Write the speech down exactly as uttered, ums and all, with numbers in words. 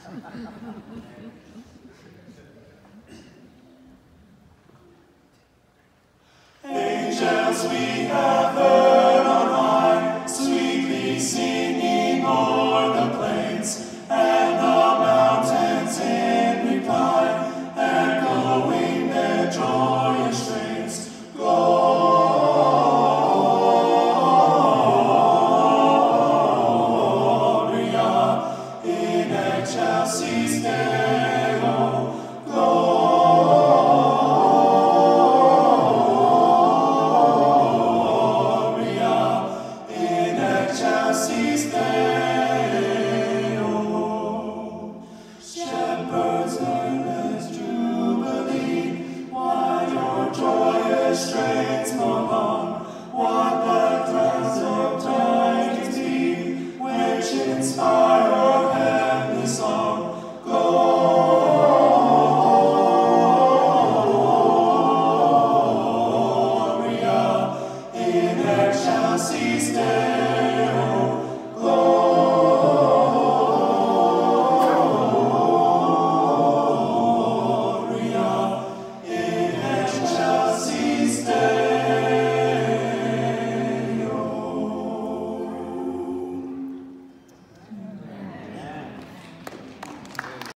Angels we have heard on high, sweetly singing o'er the plains, and the mountains in reply, echoing their joyous strains. Gloria in excelsis Deo. Shepherds, earnest jubilee, why your joyous strains prolong? What the clouds of tidings be, which inspire